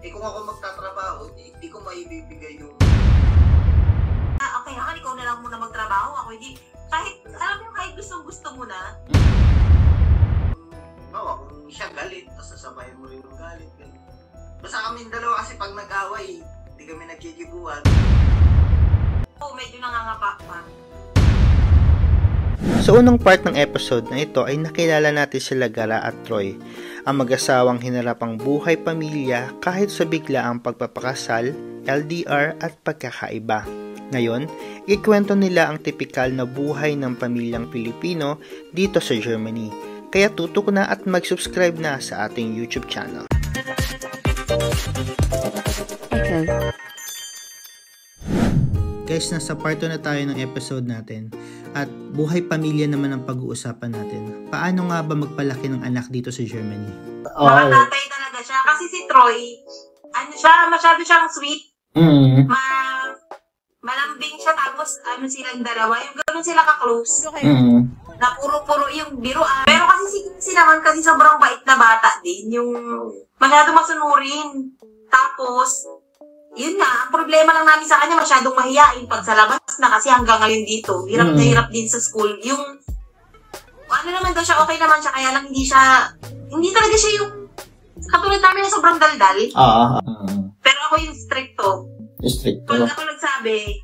kung ako magtatrabaho, hindi ko maibibigay yung... Okay naman, ikaw na lang muna magtrabaho. Ako hindi, kahit, alam mo, kahit gusto mo na. Oo, kung siya galit, tapos sasabayan mo rin yung galit. Basta kaming dalawa kasi pag nag-away, hindi kami nagkikibuan. Oo, medyo nangangapa pa. Sa unang part ng episode na ito ay nakilala natin sila Gara at Troy, ang mag-asawang hinarap ang buhay pamilya kahit sa biglaang pagpapakasal, LDR at pagkakaiba. Ngayon, ikwento nila ang tipikal na buhay ng pamilyang Pilipino dito sa Germany. Kaya tutok na at mag-subscribe na sa ating YouTube channel. Guys, nasa part 2 na tayo ng episode natin at buhay pamilya naman ang pag-uusapan natin. Paano nga ba magpalaki ng anak dito sa Germany? Nakatatay talaga siya. Kasi si Troy, masyado siyang sweet. Malambing siya, tapos silang dalawa. Yung gano'n sila ka-close. Na puro-puro yung biruan. Pero kasi si naman kasi sobrang bait na bata din. Yung masyado masunurin. Tapos, yun nga, ang problema lang namin sa kanya, masyadong mahiyain pag sa labas na kasi hanggang ngayon dito. Hirap na hirap din sa school. Yung, ano naman daw siya, okay naman siya, kaya lang hindi talaga siya yung, katulad namin na sobrang daldal. Pero ako yung stricto. Pag ako nagsabi,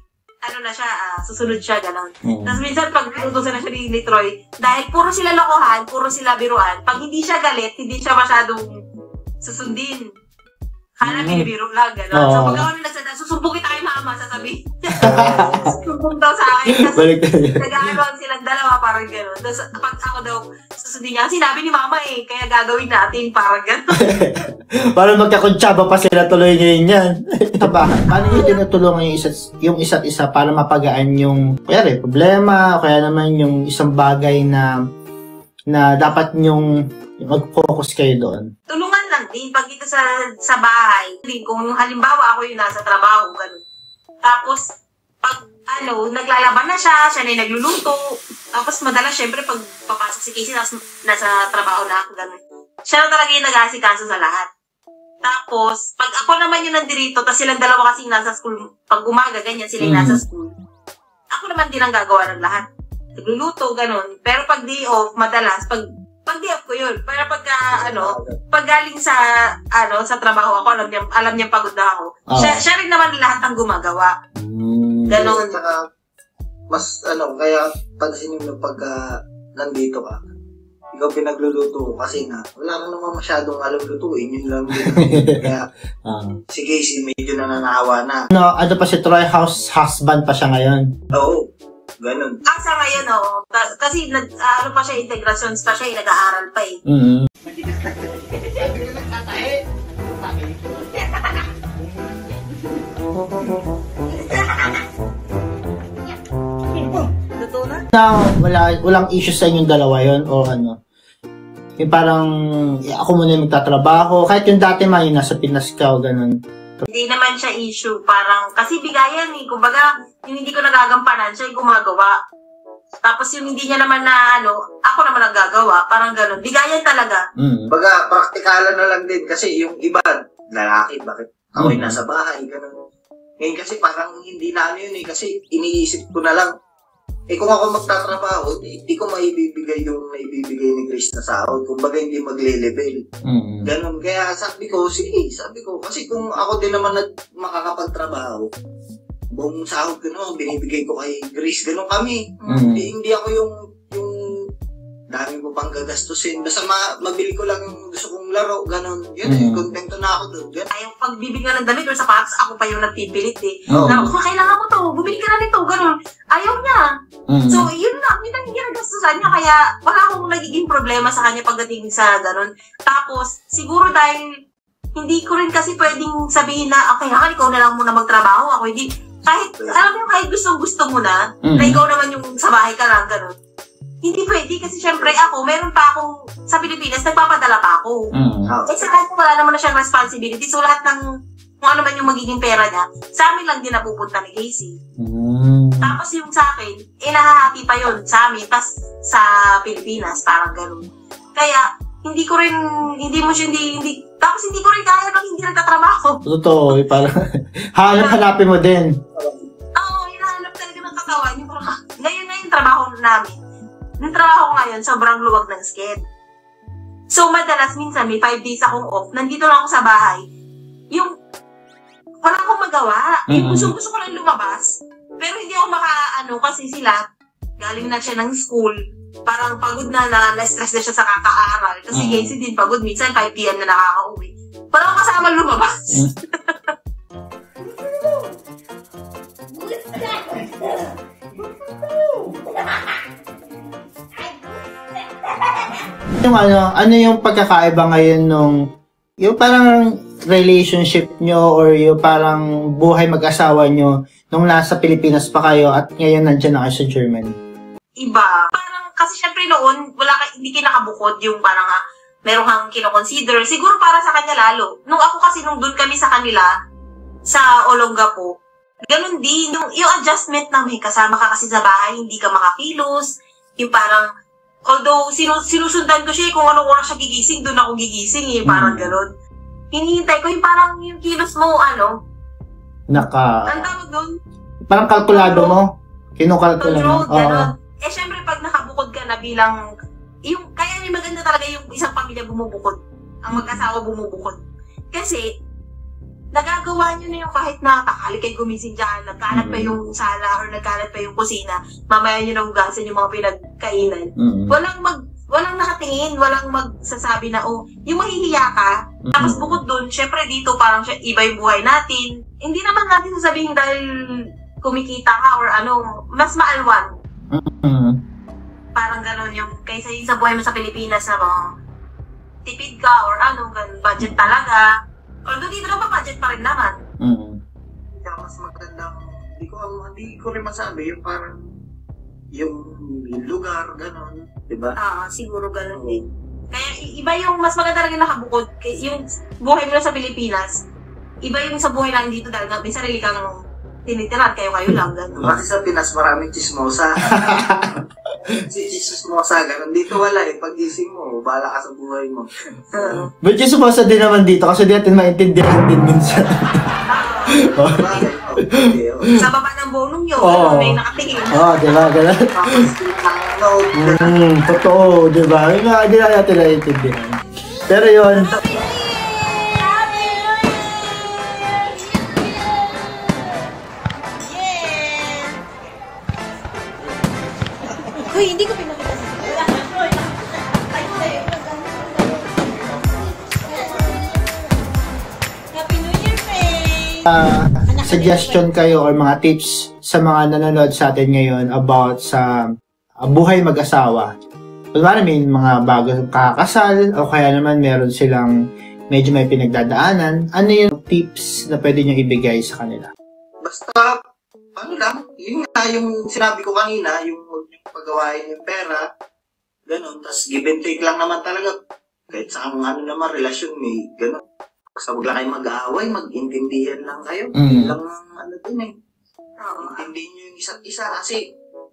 susunod siya, gano'n. Tapos minsan pag pinutusan na siya ni Troy, dahil puro sila lokohan, puro sila biruan, pag hindi siya galit, hindi siya masyadong susundin. Hala, binibiro lang, gano'n. So, pag ako nila susumbong kita kay mama, sasabihin. Susumbong daw sa akin. Tapos, nag-aaroon silang dalawa, parang gano'n. Tapos, pag ako daw, susundin niya, sinabi ni mama kaya gagawin natin, parang gano'n. Parang magkakuntsaba pa sila tuloy ngayon yan. Paano nyo tinutulungan yung isa't isa para mapagaan yung, kaya problema, kaya naman yung isang bagay na dapat nyong mag-focus kayo doon? Tulungan lang din pag dito sa bahay. Kung halimbawa ako yung nasa trabaho, gano'n. Tapos, pag naglalaban na siya na yung nagluluto. Tapos madalas, syempre, pag papasok si Casey, tapos nasa trabaho na ako, gano'n. Siya na talaga yung nag-aasikaso sa lahat. Tapos, pag ako naman yung nandirito, tapos silang dalawa kasing nasa school, pag umaga, ganyan sila yung nasa school. Ako naman din ang gagawa ng lahat. Nagluluto, gano'n. Pero pag day off, madalas, pag day off ko yun. Pero pag galing sa trabaho ako, alam niya pagod na ako. Siya rin naman lahat ang gumagawa. Ganon. Mas, kaya pansinin mo pag nandito ka, ikaw pinagluluto kasi nga, wala ka naman masyadong alam lutuin, yun lang din. Kaya, si Casey medyo nananawa na. Ano pa si Troy, husband pa siya ngayon? Oo. Ganun. Sa ngayon, kasi pa siya, integrations pa siya, nag-aaral pa eh. Totoo na? Walang issue sa inyong dalawa yun o ano? Yung parang, ako muna yung magtatrabaho, kahit yung dati yung nasa Pinas ka o ganun. Hindi naman siya issue, parang, kasi bigayan kumbaga, yung hindi ko nagagampanan, siya yung gumagawa. Tapos yung hindi niya naman na ako naman ang gagawa, parang gano'n. Bigayan talaga. Baga, praktikalan na lang din kasi yung iba, lalaki, bakit ako yung nasa bahay, gano'n. Ngayon kasi parang hindi na yun kasi iniisip ko na lang, kung ako magtatrabaho, hindi ko maibibigay yung naibibigay ni Grace na sahod. Kung baga hindi magle-level. Ganon. Kaya sabi ko, kasi kung ako din naman makakapagtrabaho, buong sahod ko binibigay ko kay Grace. Ganon kami. Hindi ako yung dami ko pang gagastusin. Basta mabili ko lang yung gusto kong laro. Ganon. Yun kontento na ako doon. Ayaw pagbibigyan ng damit or sapatos, ako pa yung nagpipilit kailangan mo to, bumili ka na nito, ganon. Ayaw niya. So, yun lang, yun ang ginagastusan niya, kaya wala akong nagiging problema sa kanya pagdating sa ganon. Tapos, siguro dahil hindi ko rin kasi pwedeng sabihin na, okay, ikaw na lang muna magtrabaho, ako hindi, kahit gusto mo na ikaw naman yung sa bahay ka lang, ganon. Hindi pwede kasi syempre ako, meron pa akong, sa Pilipinas, nagpapadala pa ako. Sa kanya wala naman na siyang responsibility. So lahat ng, kung ano man yung magiging pera niya, sa amin lang din napupunta ni Casey. Tapos yung sa akin, nahahati pa yun sa amin, tas sa Pilipinas, parang gano'n. Kaya, tapos hindi ko rin kaya nang hindi nagtatrabaho. Totoo, parang hanapin mo din. Oo, hinahanap talaga ng katawan. Ngayon na yung trabaho namin. Yung trabaho ko ngayon, sobrang luwag ng sked. So, madalas, minsan, may 5 days akong off. Nandito lang ako sa bahay. Yung, wala akong magawa. Yung gusto ko lang lumabas. Pero hindi ako kasi sila, galing na siya ng school. Parang pagod na-stress na siya sa kakaaral. Kasi Casey din pagod. Minsan, 5 p.m. na nakaka-uwi. Wala akong kasama lumabas. Yung ano yung pagkakaiba ngayon yung parang relationship nyo or yung parang buhay mag-asawa nyo nung nasa Pilipinas pa kayo at ngayon nandiyan na kayo sa Germany? Iba. Parang, kasi syempre noon, hindi kinakabukod yung parang meron kang kinoconsider. Siguro para sa kanya lalo. Nung doon kami sa kanila, sa Olongapo, ganun din. Yung adjustment namin, kasama ka kasi sa bahay, hindi ka makakilos. Yung parang, although sinusundan ko siya kung anong oras siya gigising, doon ako gigising parang gano'n. Hinihintay ko yung parang yung kilos mo, ang tawag doon? Parang kalkulado mo? Kinukalkula mo? Gano'n. Syempre pag nakabukod ka na bilang, kaya maganda talaga yung isang pamilya bumubukod. Ang mag-asawa bumubukod. Kasi, nagagawa nyo na yung kahit na takali kayo gumising dyan, nagkalat pa yung sala or nagkalat pa yung kusina, mamaya nyo na hugasan yung mga pinagkainan. Walang nakatingin, walang magsasabi na, yung mahihiya ka. Tapos bukod dun, syempre dito parang iba yung buhay natin. Hindi naman natin sasabihin dahil kumikita ka or mas maalwan. Parang gano'n yung, kaysa yung sa buhay mo sa Pilipinas na tipid ka or budget talaga. Although dito naman budget pa rin naman. Kaya mas magandang, hindi ko rin masabi yung parang yung lugar, gano'n, diba? Siguro gano'n din. Kaya iba yung mas maganda talaga nakabukod. Yung buhay mo lang sa Pilipinas, iba yung sa buhay lang dito dahil may sarili kang tinitiran, kayo lang, gano'n. Kasi sa Pinas maraming chismosa. Chismosa, gano'n. Dito wala pag-gising mo, bahala ka sa buhay mo. But chismosa din naman dito kasi di natin maintindihan din minsan. Sa baba ng bonong yun, may nakatingin. Diba, gano'n. Totoo, diba? Hindi na natin naiintindihan. Pero yun, hindi ko pinakita sa Happy New Year, Faye! Suggestion kayo or mga tips sa mga nanonood sa atin ngayon about sa buhay mag-asawa. May mga bago kakasal o kaya naman meron silang medyo may pinagdadaanan. Ano yung tips na pwede nyo ibigay sa kanila? Basta, yun nga yung sinabi ko kanina, yung paggawain yung pera, gano'n, tas give and take lang naman talaga. Kahit sa naman, relasyon, may gano'n. Basta huwag lang kayo mag-aaway, mag-intindihan lang kayo. Yun lang din intindihin nyo yung isa't isa kasi,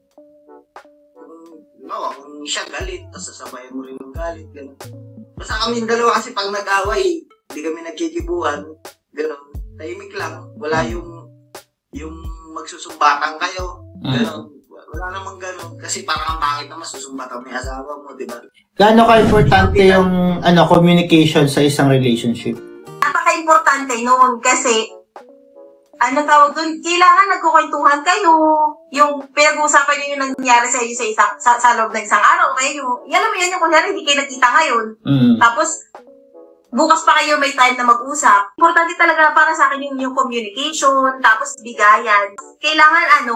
kung siya galit, tas sasabayan mo rin yung galit, gano'n. Basta kami dalawa kasi pag nag-aaway, hindi kami nagkikibuhan, gano'n, tahimik lang, wala yung magsusumbatan kayo, gano'n. Wala namang gano'n. Kasi parang ang pangit naman susumbatan mo yung asawa mo, di ba? Gaano ka-importante yung communication sa isang relationship? Napaka-importante noon kasi tawag doon, kailangan nagkukwentuhan kayo. Yung pinag-uusapan nyo yung nangyari sa iyo sa loob ng isang araw. Kayo, alam mo yan yung kunyari, hindi kayo nakita ngayon. Tapos, bukas pa kayo may time na mag-usap. Importante talaga para sa akin yung communication, tapos bigayan. Kailangan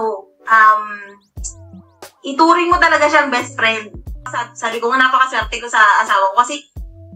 ituring mo talaga siyang best friend. Sabi ko nga napakaswerte ko sa asawa ko kasi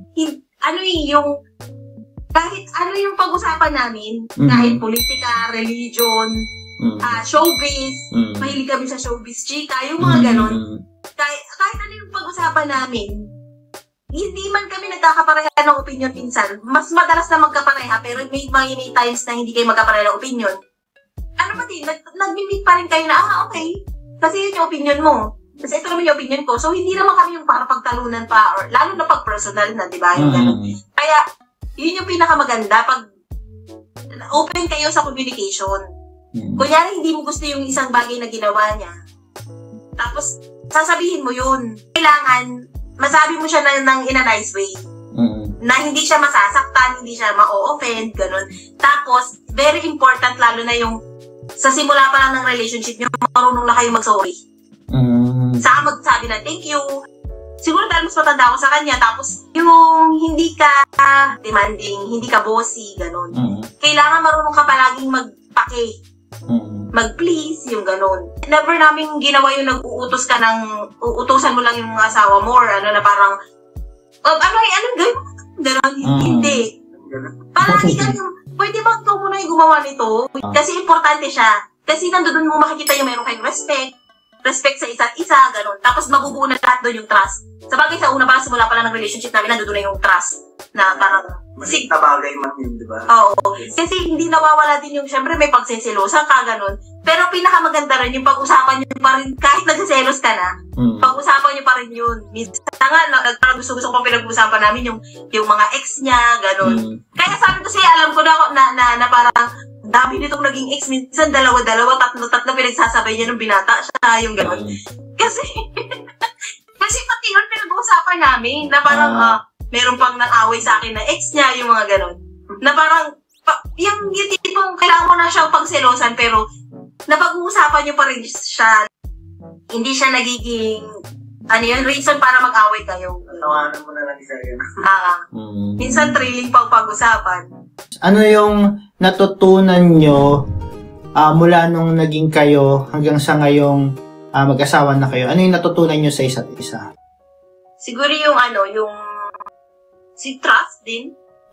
kahit yung pag-usapan namin, kahit politika, religion, showbiz, mahilig kami sa showbiz, chika, yung mga ganon. Kahit ano yung pag-usapan namin, hindi man kami nagkakapareha ng opinion minsan. Mas madalas na magkapareha, pero may times na hindi kayo magkapareha ng opinion. Nag-meet pa rin kayo na, okay. Kasi yun yung opinion mo. Kasi ito naman yung opinion ko. So, hindi naman kami yung para pagtalunan pa, or lalo na pag personal na, di ba? Yung gano'n. Kaya, yun yung pinakamaganda. Pag open kayo sa communication. Kunyari, hindi mo gusto yung isang bagay na ginawa niya. Tapos, sasabihin mo yun. Kailangan, masabi mo siya in a nice way. Na hindi siya masasaktan, hindi siya ma-offend, ganun. Tapos, very important, lalo na yung sa simula pa lang ng relationship niyo, marunong na kayo mag-sorry. Saka magsabi na, thank you. Siguro dahil mas matanda ako sa kanya, tapos yung hindi ka demanding, hindi ka bossy, ganun. Kailangan marunong ka palaging magpake. Mag-please, yung ganun. Never namin ginawa yung nag-uutos ka ng, uutusan mo lang yung asawa mo, or ano na parang, anong gawin mo? Ganun, hindi. Palagi ka yung, pwede ba ito muna yung gumawa nito? Kasi importante siya. Kasi nandoon mo makikita yung meron kayong respect sa isa't isa, ganun. Tapos mabubuo na lahat doon yung trust. Sabagay sa una, parang simula pa lang ng relationship namin, nandoon na yung trust. Na parang, Masig na bagay man yun, di ba? Oo. Kasi hindi nawawala din yung, syempre may pagsiselosa ka, ganun. Pero pinakamaganda rin yung pag-usapan nyo pa rin, kahit nagsiselos ka na, pag-usapan nyo pa rin yun. Minsan nga, gusto ko pang pinag-usapan namin yung mga ex niya, ganun. Kaya sabi ko siya, alam ko na parang, dami nitong naging ex, minsan dalawa, tatlo, pinagsasabay niya nung binata siya, yung ganun. Kasi pati yun, pinag-uusapan namin, na parang, meron pang nang-away sa akin na ex niya, yung mga ganon. Na parang, yung tipong kailangan mo na siyang pagselosan, pero napag-uusapan niyo pa rin siya. Hindi siya nagiging, reason para mag-away kayo. Tawanan mo na lang isa yun. Minsan thrilling pang pag-usapan. Ano yung natutunan nyo mula nung naging kayo hanggang sa ngayong mag-asawa na kayo? Ano yung natutunan nyo sa isa't isa? Siguro yung si trust din.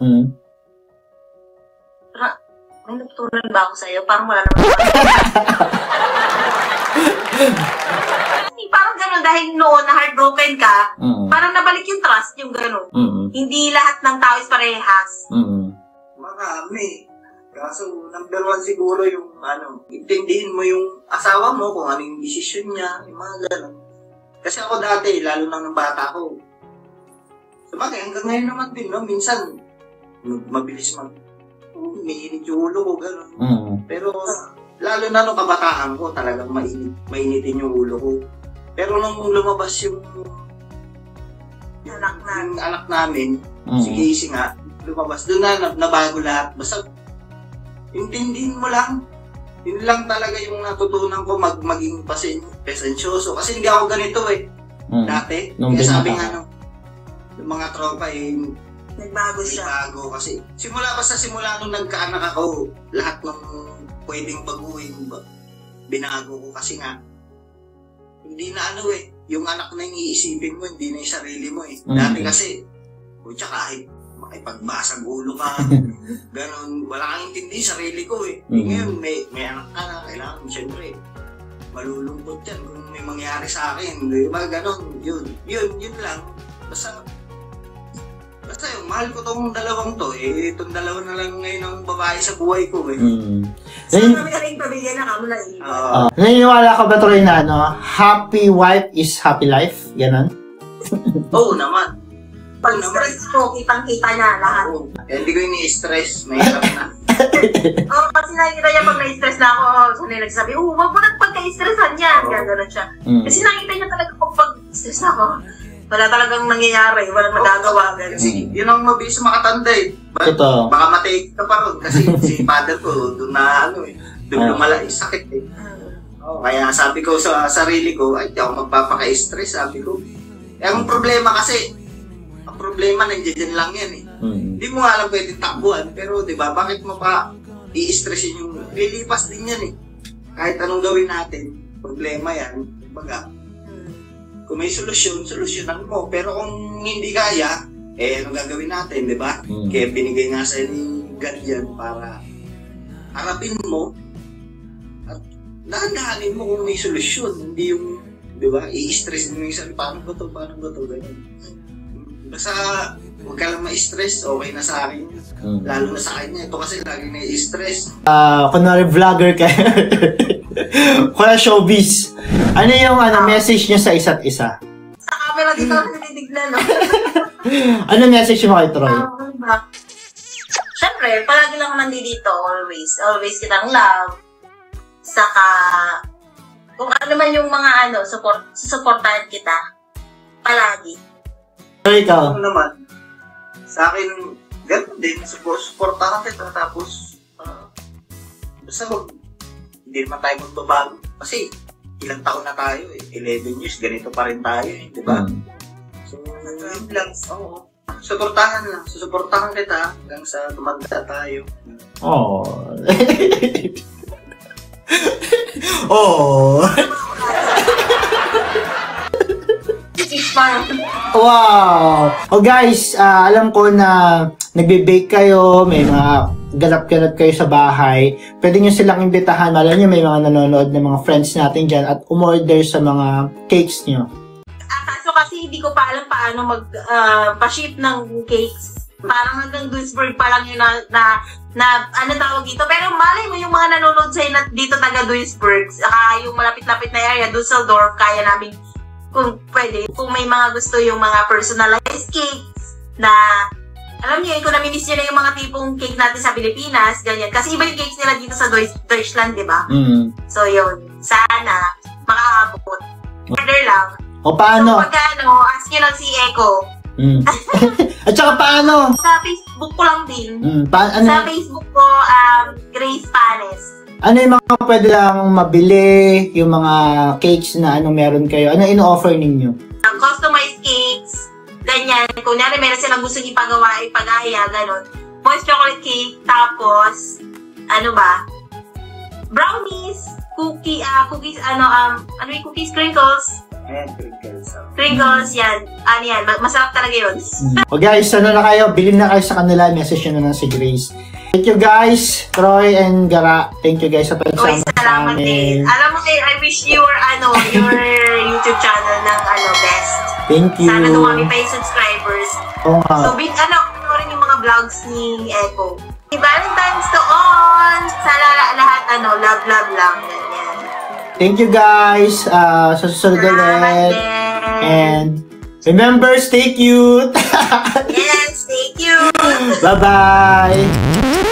May natutunan ba ako sa'yo? Parang wala naman. Parang gano'n, dahil noon na heartbroken ka, parang nabalik yung trust, yung gano'n. Hindi lahat ng tao is parehas. Marami. Kaso, number one siguro yung, intindihin mo yung asawa mo kung ano yung desisyon niya, yung mga gano'n. Kasi ako dati, lalo na ng bata ko, sabagay, hanggang ngayon naman din, no? Minsan, mabilis umiinit yung ulo ko, gano'n. Pero, lalo na nung kabataan ko, talagang mainitin yung ulo ko. Pero nung lumabas yung anak namin, si Casey nga, lumabas, doon na nabago lahat. Basta, intindihin mo lang. Yun lang talaga yung natutunan ko maging pasensyoso. Kasi hindi ako ganito dati. Kaya sabi nga yung mga tropa nagbago siya. Nagbago kasi simula nung nagkaanak ako, lahat ng pwedeng baguhin, binago ko kasi nga, hindi na yung anak na yung iisipin mo, hindi na yung sarili mo Dati kasi, kahit makipagbasag ulo ka, ganun, wala kang intindi sarili ko Ngayon, may anak ka na, kailangan, siyempre, malulungkot yan kung may mangyari sa akin, di ba, ganun, yun lang. Basta yung mahal ko tong dalawang to, itong dalawa na lang ngayon ang babae sa buhay ko So, kami ka rin pamilya na kamo na naniniwala ka ba, Troy, na happy wife is happy life? Ganon? Oo naman. Pag stress ko, kitang-kita niya lahat. Hindi ko ini-stress, mahirap na. Kasi nakikita niya pag na-stress na ako, sanay nagsasabi, wag mo na pagka-stressan yan. Gano'n siya. Kasi nakikita niya talaga pag stress ako, wala talagang nangyayari, walang magagawa. Kasi yun ang mabilis makatanda Baka matake ka pa ron. Kasi si father ko, doon na doon lumala sakit Kaya sabi ko sa sarili ko, ay, di ako magpapaka-stress, sabi ko. Ang problema kasi, nandiyan lang yan Hindi mo nga alam pwede takbuhan, pero di ba, bakit mo pa i-stressin yung lilipas din yan Kahit anong gawin natin, problema yan. Baga, kung may solusyonan mo. Pero kung hindi kaya, anong gagawin natin, di ba? Kaya binigay nga sa ni God yan para harapin mo at dahan-dahanin mo kung may solusyon. Hindi yung, di ba, i-stress mo yung sarili, paano ba ito, ganyan. Basta, huwag ka lang ma-stress, okay na sa akin. Lalo na sa kanya, ito kasi lagi na-stress. Kunwari vlogger ka, kaya showbiz. Ano yung message niyo sa isa't isa? Sa camera dito ako tinitignan, Ano message mo kay Troy? Siyempre, syempre, palagi lang nandito, always. Always kitang love. Saka, kung ano man yung mga susuportahan kita. Palagi. So, ikaw? Ano naman, sa akin, gano'n din, supportahan kita, tapos, basta hindi naman tayo magbabago. Kasi, ilang taon na tayo 11 years, ganito pa rin tayo di ba? So, yun lang, oo. Susuportahan kita hanggang sa tumanda tayo. Oh. Oh. Wow! Oh guys, alam ko na nagbe-bake kayo, may mga galap-galap kayo sa bahay. Pwede nyo silang imbitahan. Alam nyo, may mga nanonood ng mga friends natin dyan at umorder sa mga cakes nyo. Kaso kasi hindi ko pa alam paano pa-ship ng cakes. Parang hanggang Duisburg pa lang yun na ano tawag dito. Pero malay mo yung mga nanonood sa'yo dito taga Duisburg, saka yung malapit-lapit na area, Dusseldorf, kaya namin kung pwede, kung may mga gusto yung mga personalized cakes na, alam niyo, kung namimiss nyo na yung mga tipong cake natin sa Pilipinas, ganyan. Kasi iba yung cakes nila dito sa Deutschland, di ba? So, yun. Sana, makaabot. Order lang. O, paano? So, pagka, ask nyo lang si Echo. At saka paano? Sa Facebook ko lang din. Ano? Sa Facebook ko, Grace Panes. Ano yung mga pwede lang mabili, yung mga cakes na meron kayo? Ano ino-offer ninyo? Customized cakes, ganyan. Kunyari, meron silang gusto ipagaya, gano'n. Moist chocolate cake, tapos, ano ba? Brownies, cookies, yung cookies, crinkles. Crinkles, yan. Ano yan, masarap talaga yun. O guys, ano na kayo? Bilhin na kayo sa kanila, message nyo na si Grace. Thank you guys, Troy and Gara. Thank you guys sa pagsama sa amin. Alam mo, I wish your YouTube channel ng best. Thank you. Sana dumami pa yung subscribers. Oo nga. So, panoorin yung mga vlogs ni Echo. Valentine's to all! Sana lahat, love lang. Ganyan. Thank you guys. Sa susunod ulit. And remember, stay cute. Yes, stay cute. Bye-bye.